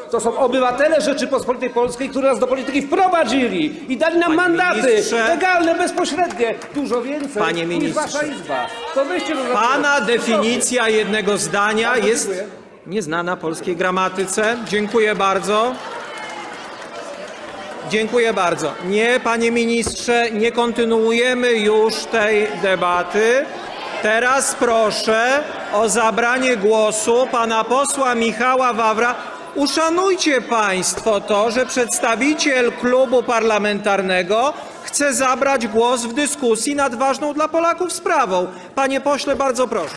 To są obywatele Rzeczypospolitej Polskiej, którzy nas do polityki wprowadzili i dali nam mandaty legalne, bezpośrednie. Dużo więcej niż wasza Izba. To wyście Pana definicja jednego zdania jest nieznana polskiej gramatyce. Dziękuję bardzo. Dziękuję bardzo. Nie, panie ministrze, nie kontynuujemy już tej debaty. Teraz proszę o zabranie głosu pana posła Michała Wawra. Uszanujcie państwo to, że przedstawiciel klubu parlamentarnego chce zabrać głos w dyskusji nad ważną dla Polaków sprawą. Panie pośle, bardzo proszę.